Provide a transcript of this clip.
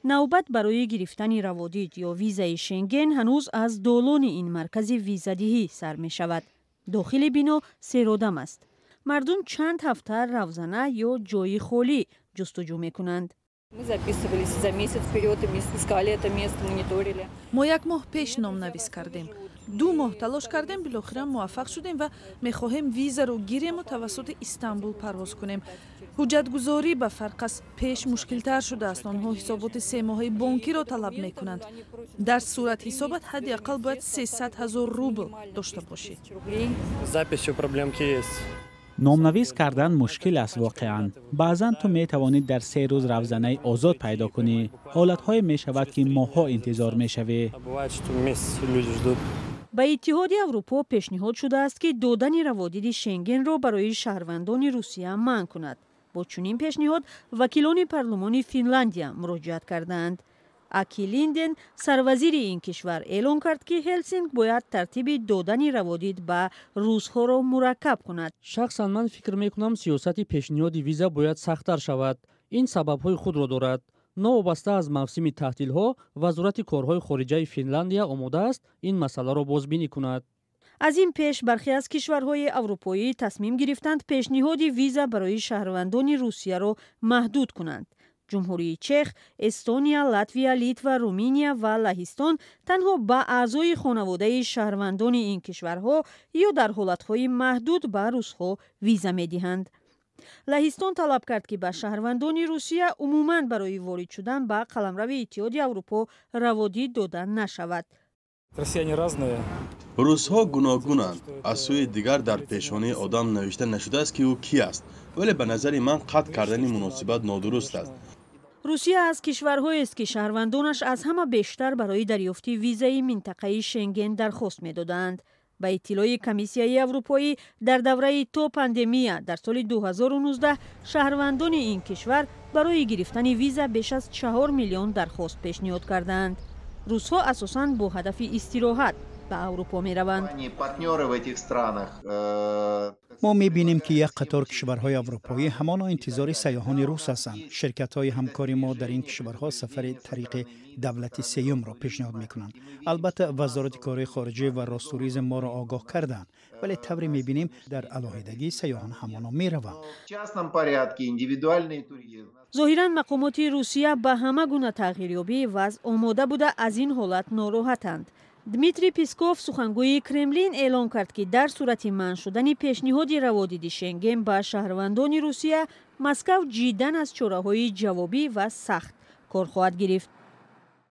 نوبت برای گرفتن روادید یا ویزای شنگن هنوز از دولان این مرکز ویزادهی سر می شود. داخل بنا سیرودم است. مردم چند هفته روزانه یا جای خالی جستجو می کنند. ما یک ماه پیش نامنویس کردیم. 2 ماه تلاش کردیم، بالاخره موفق شدیم و میخواهیم ویزا رو گیریم و توسط استانبول پرواز کنیم. حجت گذاری به فرق از پیش مشکل تر شده است. آنها حسابات 3 ماهه بانکی را طلب میکنند. در صورت حسابت حداقل باید 300,000 روبل داشته باشی. نامنویس کردن مشکل است واقعا. بعضا تو می توانید در 3 روز روزانه آزاد پیدا کنی. حالتهای می شود که ماها انتظار می شوی. به اتحاد اروپا پیشنهاد شده است که دادن روادید شنگن را برای شهروندان روسیه منع کند. با چنین پیشنهاد وکیلان پارلمان فنلاندیا مراجعت کردند. اکی لیندن سروزیر این کشور اعلام کرد که هلسینکی باید ترتیب دادن روادید به روس‌ها را مرکب کند. شخصا من فکر میکنم سیاست پیشنهاد ویزا باید سخت‌تر شود. این سبب‌های خود را دارد. نوابسته از موسم تعطیل‌ها، وزارت کارهای خارجه فنلاندیا آماده است این مسئله را بازبینی کند. از این پیش برخی از کشورهای اروپایی تصمیم گرفتند پیشنهاد ویزا برای شهروندان روسیه را محدود کنند. جمهوری چخ، استونیا، لاتویا، لیتوا، رومانیا و لهستان تنها به اعضای خانواده شهروندان این کشورها یا در حالتهای محدود به روس‌ها ویزا می‌دهند. لهستان طلب کرد که به شهروندان روسیه عموماً برای وارد شدن به قلمرو اتحاد اروپا روادید داده نشود. روس‌ها گوناگونند. از سوی دیگر در پیشانی آدم نوشته نشده است که او کی است، ولی به نظر من قطع کردن مناسبت نادرست است. روسیه از کشورهایی است که شهروندانش از همه بیشتر برای دریافت ویزای منطقه شنگن درخواست می‌دادند. به اطلاع کمیسیون اروپایی در دوره تو پاندمیا در سال 2019 شهروندان این کشور برای گرفتن ویزا بیش از 4 میلیون درخواست پیشنهاد کردند. روس‌ها اساساً با هدف استراحت به اروپا می‌روند. ما می‌بینیم که یک قطار کشورهای اروپایی همانا انتظار سیاحان روس هستند. شرکت‌های همکاری ما در این کشورها سفر طریق دولت سیوم را پیشنهاد می‌کنند. البته وزارت کارهای خارجه و راستوریسم ما را آگاه کردند، ولی طوری می‌بینیم در علاهیدگی سیاحان همانا می‌روند. ظاهراً مقامات روسیه به همه گونه تغییریابی وضع آماده بوده از این حالت ناراحتند. دمیتری پیسکوف سخنگوی کرملین اعلام کرد که در صورت منع شدن پیشنهاد روادید شنگن به شهروندان روسیه، مسکو جداً از چاره‌های جوابی و سخت کار خواهد گرفت.